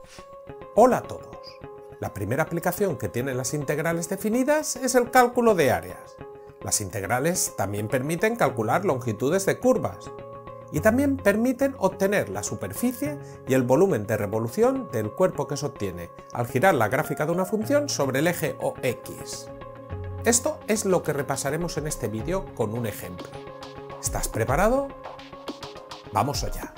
Hola a todos. La primera aplicación que tienen las integrales definidas es el cálculo de áreas. Las integrales también permiten calcular longitudes de curvas y también permiten obtener la superficie y el volumen de revolución del cuerpo que se obtiene al girar la gráfica de una función sobre el eje o X. Esto es lo que repasaremos en este vídeo con un ejemplo. ¿Estás preparado? ¡Vamos allá!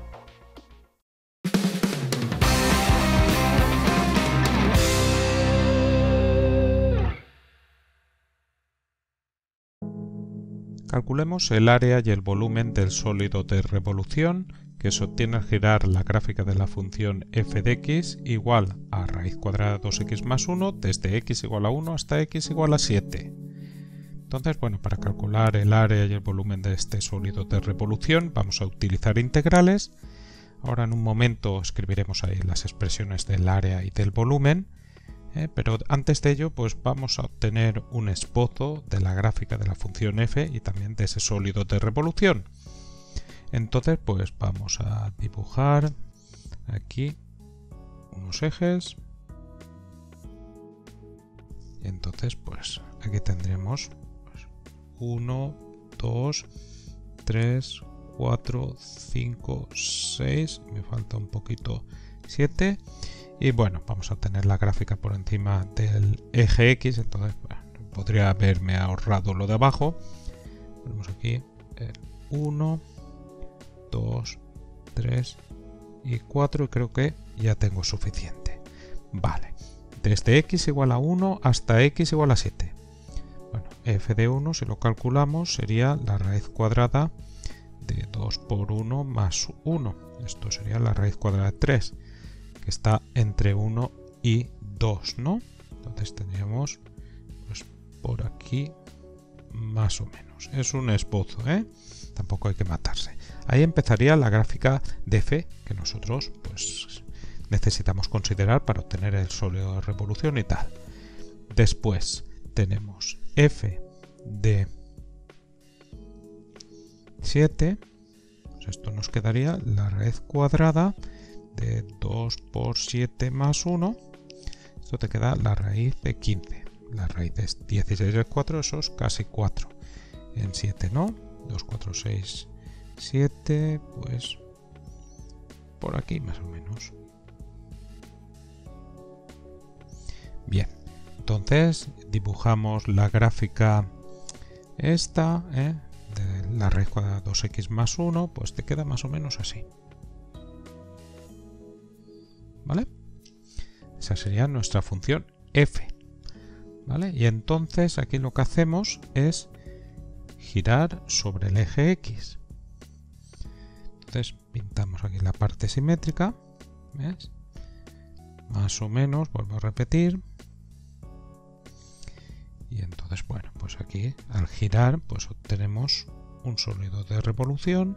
Calculemos el área y el volumen del sólido de revolución que se obtiene al girar la gráfica de la función f de x igual a raíz cuadrada de 2x más 1 desde x igual a 1 hasta x igual a 7. Entonces, bueno, para calcular el área y el volumen de este sólido de revolución vamos a utilizar integrales. Ahora en un momento escribiremos ahí las expresiones del área y del volumen. Pero antes de ello pues vamos a obtener un esbozo de la gráfica de la función f y también de ese sólido de revolución. Entonces pues vamos a dibujar aquí unos ejes y entonces pues aquí tendremos 1, 2, 3, 4, 5, 6, me falta un poquito 7. Y bueno, vamos a tener la gráfica por encima del eje X, entonces bueno, podría haberme ahorrado lo de abajo. Ponemos aquí 1, 2, 3 y 4 y creo que ya tengo suficiente. Vale, desde x igual a 1 hasta x igual a 7. Bueno, f de 1 si lo calculamos sería la raíz cuadrada de 2 por 1 más 1. Esto sería la raíz cuadrada de 3. Que está entre 1 y 2, ¿no? Entonces tendríamos pues por aquí más o menos. Es un esbozo, tampoco hay que matarse. Ahí empezaría la gráfica de f que nosotros pues necesitamos considerar para obtener el sólido de revolución y tal. Después tenemos f de 7, pues esto nos quedaría la raíz cuadrada de 2 por 7 más 1, esto te queda la raíz de 15. La raíz es 16 es 4, eso es casi 4. En 7 no, 2, 4, 6, 7, pues por aquí más o menos. Bien, entonces dibujamos la gráfica esta, de la raíz cuadrada de 2x más 1, pues te queda más o menos así. ¿Vale? Esa sería nuestra función f. ¿Vale? Y entonces aquí lo que hacemos es girar sobre el eje x. Entonces pintamos aquí la parte simétrica. ¿Ves? Más o menos, vuelvo a repetir. Y entonces, bueno, pues aquí al girar pues obtenemos un sólido de revolución.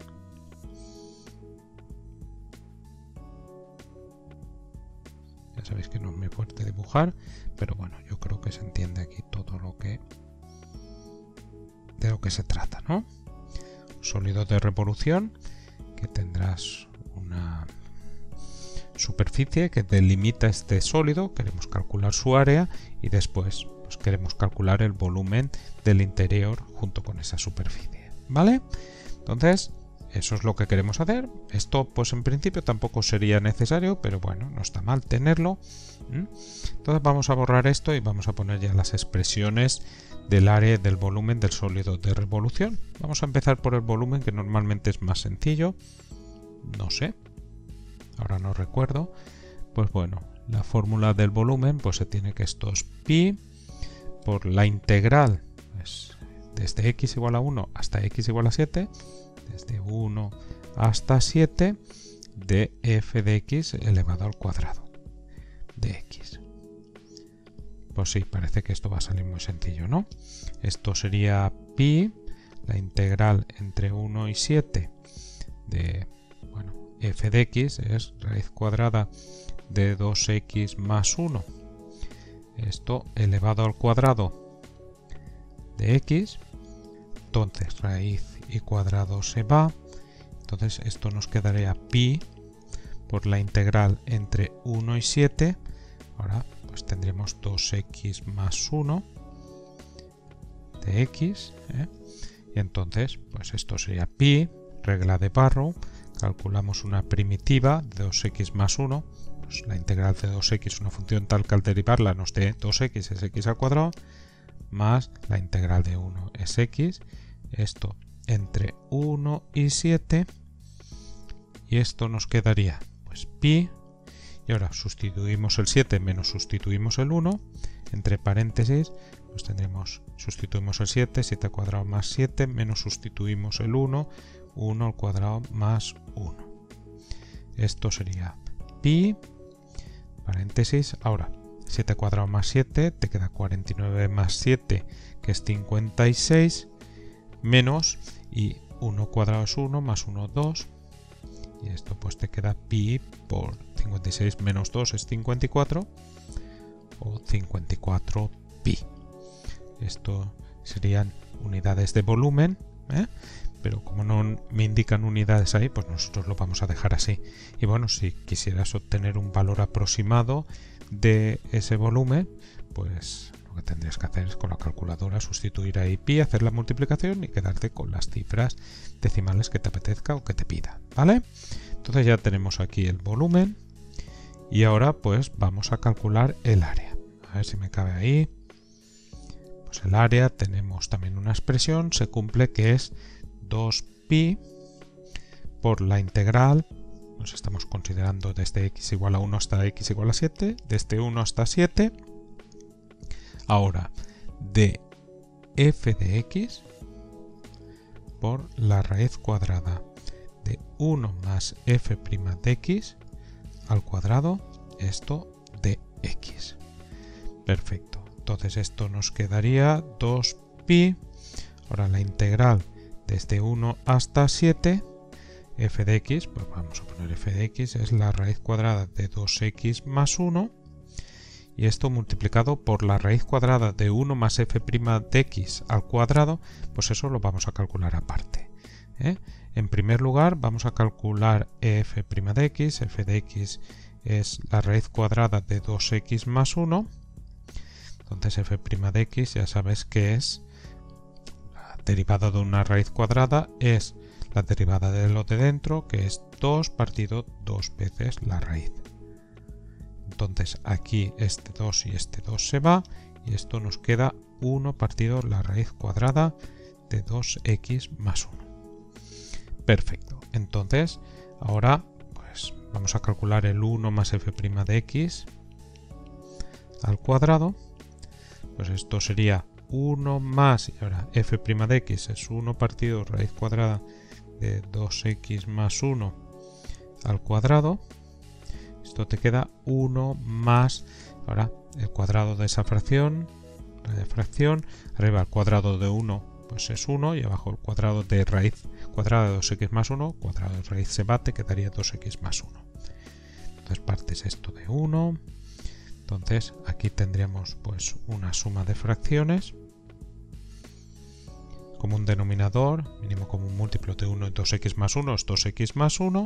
Ya sabéis que no es muy fuerte dibujar, pero bueno, yo creo que se entiende aquí todo lo que de lo que se trata, ¿no? Sólido de revolución que tendrás una superficie que delimita este sólido, queremos calcular su área y después pues queremos calcular el volumen del interior junto con esa superficie, ¿vale? Entonces eso es lo que queremos hacer. Esto pues en principio tampoco sería necesario, pero bueno, no está mal tenerlo. Entonces vamos a borrar esto y vamos a poner ya las expresiones del área y del volumen del sólido de revolución. Vamos a empezar por el volumen, que normalmente es más sencillo. No sé, ahora no recuerdo. Pues bueno, la fórmula del volumen pues se tiene que esto es pi por la integral pues, desde x igual a 1 hasta x igual a 7, desde 1 hasta 7 de f de x elevado al cuadrado de x. Pues sí, parece que esto va a salir muy sencillo, ¿no? Esto sería pi, la integral entre 1 y 7 de, bueno, f de x es raíz cuadrada de 2x más 1. Esto elevado al cuadrado de x. Entonces raíz y cuadrado se va. Entonces esto nos quedaría pi por la integral entre 1 y 7, ahora pues tendremos 2x más 1 de x, y entonces pues esto sería pi, regla de Barrow, calculamos una primitiva de 2x más 1, pues la integral de 2x, una función tal que al derivarla nos dé 2x es x al cuadrado, más la integral de 1 es x, esto entre 1 y 7, y esto nos quedaría pues pi, y ahora sustituimos el 7 menos sustituimos el 1, entre paréntesis pues tendremos, sustituimos el 7, 7 al cuadrado más 7, menos sustituimos el 1, 1 al cuadrado más 1. Esto sería pi, paréntesis, ahora 7 al cuadrado más 7, te queda 49 más 7, que es 56, menos, y 1 cuadrado es 1, más 1, 2, y esto pues te queda pi por 56 menos 2 es 54, o 54 pi. Esto serían unidades de volumen, pero como no me indican unidades ahí, pues nosotros lo vamos a dejar así. Y bueno, si quisieras obtener un valor aproximado de ese volumen, pues lo que tendrías que hacer es con la calculadora sustituir ahí pi, hacer la multiplicación y quedarte con las cifras decimales que te apetezca o que te pida, ¿vale? Entonces ya tenemos aquí el volumen y ahora pues vamos a calcular el área. A ver si me cabe ahí. Pues el área tenemos también una expresión, se cumple, que es 2pi por la integral, nos estamos considerando desde x igual a 1 hasta x igual a 7, desde 1 hasta 7, ahora de f de x por la raíz cuadrada de 1 más f' de x al cuadrado, esto de x. Perfecto, entonces esto nos quedaría 2pi, ahora la integral desde 1 hasta 7, f de x, pues vamos a poner f de x, es la raíz cuadrada de 2x más 1, y esto multiplicado por la raíz cuadrada de 1 más f' de x al cuadrado, pues eso lo vamos a calcular aparte. En primer lugar vamos a calcular f' de x, f de x es la raíz cuadrada de 2x más 1, entonces f' de x ya sabes que es la derivada de una raíz cuadrada, es la derivada de lo de dentro, que es 2 partido 2 veces la raíz. Entonces aquí este 2 y este 2 se va, y esto nos queda 1 partido la raíz cuadrada de 2x más 1. Perfecto, entonces ahora pues vamos a calcular el 1 más f' de x al cuadrado, pues esto sería 1 más, y ahora f' de x es 1 partido raíz cuadrada de 2x más 1 al cuadrado, esto te queda 1 más, ahora el cuadrado de esa fracción, la fracción, arriba el cuadrado de 1 pues es 1, y abajo el cuadrado de raíz cuadrada de 2x más 1, cuadrado de raíz se bate, quedaría 2x más 1. Entonces partes esto de 1, entonces aquí tendríamos pues una suma de fracciones, común denominador, mínimo común múltiplo de 1 y 2x más 1 es 2x más 1,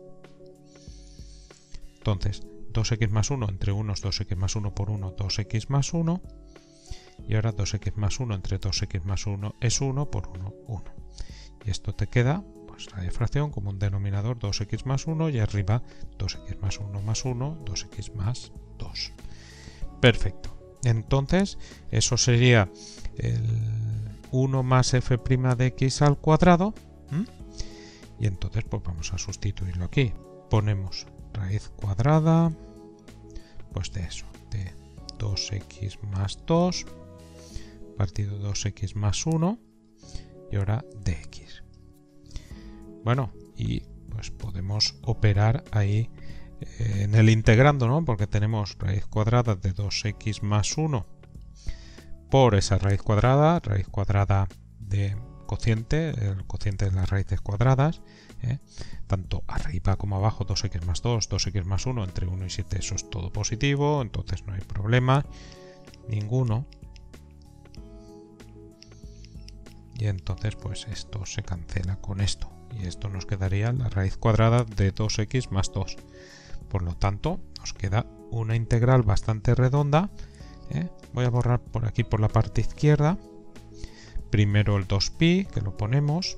entonces 2x más 1 entre 1 es 2x más 1 por 1, 2x más 1, y ahora 2x más 1 entre 2x más 1 es 1 por 1, 1. Y esto te queda, pues la fracción como un denominador 2x más 1 y arriba 2x más 1 más 1, 2x más 2. Perfecto. Entonces, eso sería el 1 más f' de x al cuadrado. Y entonces, pues vamos a sustituirlo aquí. Ponemos raíz cuadrada, pues de eso, de 2x más 2 partido 2x más 1, y ahora de x. Bueno, y pues podemos operar ahí en el integrando, ¿no? Porque tenemos raíz cuadrada de 2x más 1 por esa raíz cuadrada de cociente, el cociente de las raíces cuadradas, tanto arriba como abajo, 2x más 2, 2x más 1, entre 1 y 7, eso es todo positivo, entonces no hay problema ninguno. Y entonces pues esto se cancela con esto, y esto nos quedaría la raíz cuadrada de 2x más 2. Por lo tanto, nos queda una integral bastante redonda. Voy a borrar por aquí por la parte izquierda. Primero el 2pi, que lo ponemos.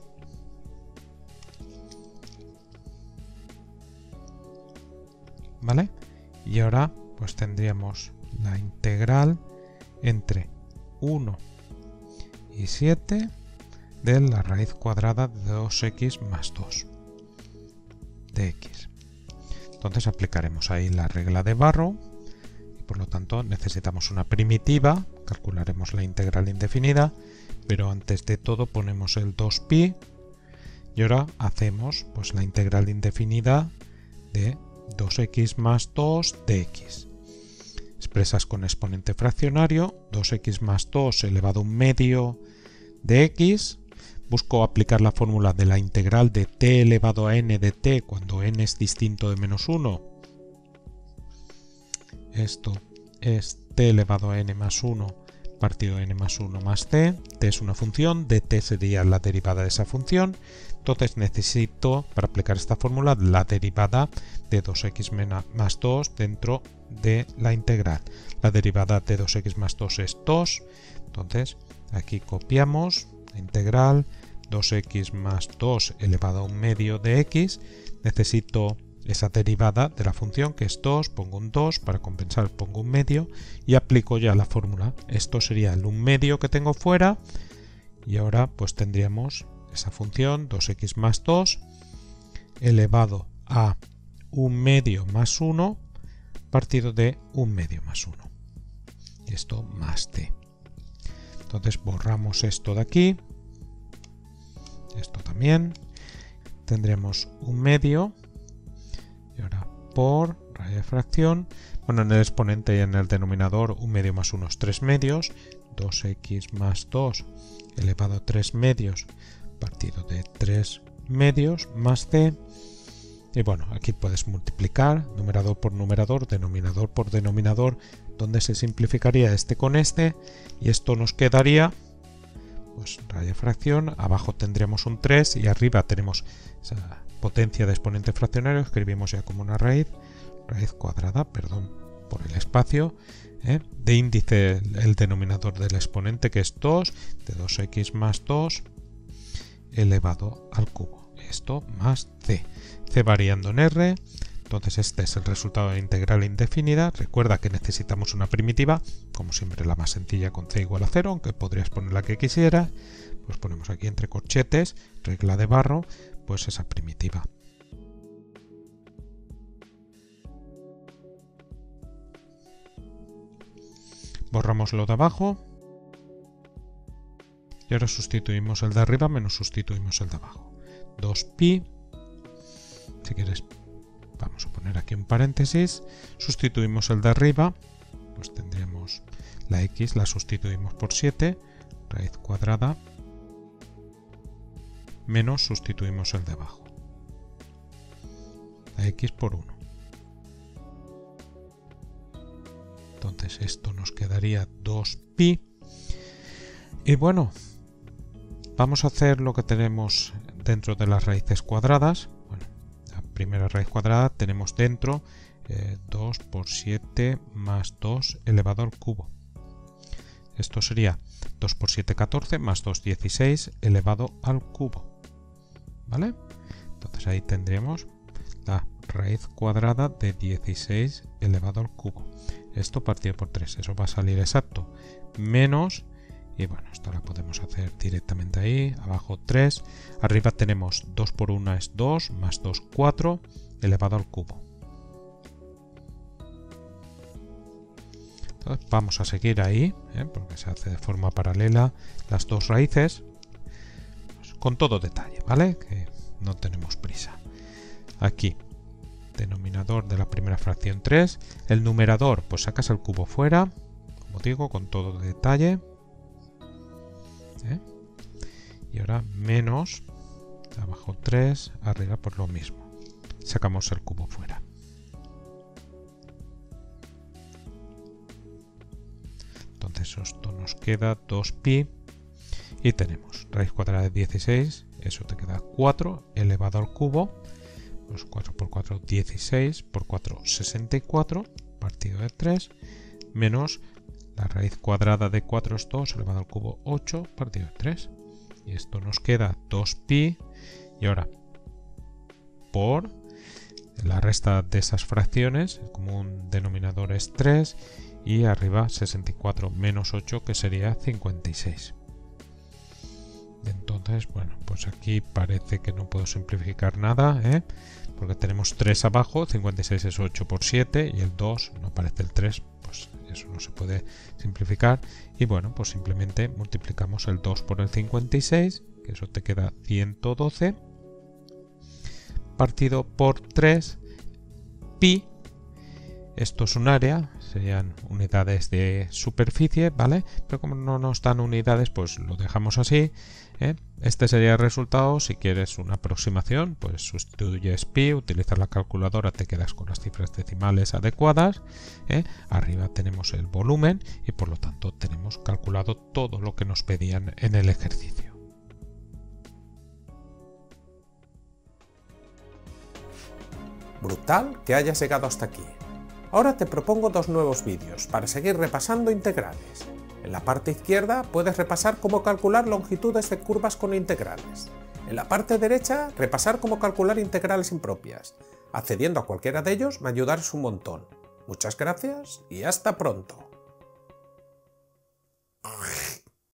¿Vale? Y ahora pues tendríamos la integral entre 1 y 7 de la raíz cuadrada de 2x más 2 de x. Entonces aplicaremos ahí la regla de Barrow y por lo tanto necesitamos una primitiva, calcularemos la integral indefinida, pero antes de todo ponemos el 2pi y ahora hacemos pues la integral indefinida de 2x más 2 de x. Expresas con exponente fraccionario, 2x más 2 elevado a un medio de x. Busco aplicar la fórmula de la integral de t elevado a n de t cuando n es distinto de menos 1. Esto es t elevado a n más 1 partido de n más 1 más t. T es una función, dt sería la derivada de esa función. Entonces necesito, para aplicar esta fórmula, la derivada de 2x más 2 dentro de la integral. La derivada de 2x más 2 es 2. Entonces aquí copiamos la integral 2x más 2 elevado a un medio de x. Necesito esa derivada de la función que es 2, pongo un 2, para compensar pongo un medio y aplico ya la fórmula. Esto sería el 1 medio que tengo fuera y ahora pues tendríamos esa función 2x más 2 elevado a 1 medio más 1 partido de 1 medio más 1. Y esto más t. Entonces borramos esto de aquí. Esto también. Tendremos 1 medio. Y ahora por raíz de fracción. Bueno, en el exponente y en el denominador 1 medio más 1 es 3 medios. 2x más 2 elevado a 3 medios partido de 3 medios más c. Y bueno, aquí puedes multiplicar numerador por numerador, denominador por denominador, donde se simplificaría este con este y esto nos quedaría pues raíz de fracción, abajo tendríamos un 3 y arriba tenemos esa potencia de exponente fraccionario, escribimos ya como una raíz cuadrada, perdón por el espacio, de índice el denominador del exponente que es 2, de 2x más 2 elevado al cubo. Esto más c. C variando en r. Entonces este es el resultado de la integral indefinida. Recuerda que necesitamos una primitiva, como siempre la más sencilla con c igual a 0, aunque podrías poner la que quisieras. Pues ponemos aquí entre corchetes, regla de Barrow, pues esa primitiva. Borramos lo de abajo. Y ahora sustituimos el de arriba menos sustituimos el de abajo. 2pi. Si quieres, vamos a poner aquí un paréntesis. Sustituimos el de arriba. Pues tendríamos la x, la sustituimos por 7. Raíz cuadrada. Menos sustituimos el de abajo. La x por 1. Entonces esto nos quedaría 2pi. Y bueno, vamos a hacer lo que tenemos dentro de las raíces cuadradas. Bueno, la primera raíz cuadrada tenemos dentro 2 por 7 más 2 elevado al cubo. Esto sería 2 por 7, 14 más 2, 16 elevado al cubo. ¿Vale? Entonces ahí tendríamos la raíz cuadrada de 16 elevado al cubo. Esto partido por 3, eso va a salir exacto. Menos, y bueno, esto la podemos hacer directamente ahí, abajo 3. Arriba tenemos 2 por 1 es 2, más 2, 4, elevado al cubo. Entonces vamos a seguir ahí, porque se hace de forma paralela las dos raíces, pues, con todo detalle, ¿vale? Que no tenemos prisa. Aquí, denominador de la primera fracción 3, el numerador, pues sacas el cubo fuera, como digo, con todo detalle. Y ahora menos, abajo 3, arriba por lo mismo. Sacamos el cubo fuera. Entonces esto nos queda 2pi y tenemos raíz cuadrada de 16 eso te queda 4 elevado al cubo, pues 4 por 4, 16, por 4, 64, partido de 3, menos la raíz cuadrada de 4 es 2, elevado al cubo 8, partido de 3. Y esto nos queda 2pi, y ahora por la resta de esas fracciones, el común denominador es 3, y arriba 64 menos 8, que sería 56. Entonces, bueno, pues aquí parece que no puedo simplificar nada, porque tenemos 3 abajo, 56 es 8 por 7, y el 2 no aparece el 3, pues eso no se puede simplificar. Y bueno, pues simplemente multiplicamos el 2 por el 56, que eso te queda 112, partido por 3, pi. Esto es un área, serían unidades de superficie, ¿vale? Pero como no nos dan unidades, pues lo dejamos así, Este sería el resultado. Si quieres una aproximación, pues sustituyes pi, utilizas la calculadora, te quedas con las cifras decimales adecuadas, Arriba tenemos el volumen y por lo tanto tenemos calculado todo lo que nos pedían en el ejercicio. Brutal que hayas llegado hasta aquí. Ahora te propongo 2 nuevos vídeos para seguir repasando integrales. En la parte izquierda puedes repasar cómo calcular longitudes de curvas con integrales. En la parte derecha, repasar cómo calcular integrales impropias. Accediendo a cualquiera de ellos me ayudarás un montón. Muchas gracias y hasta pronto.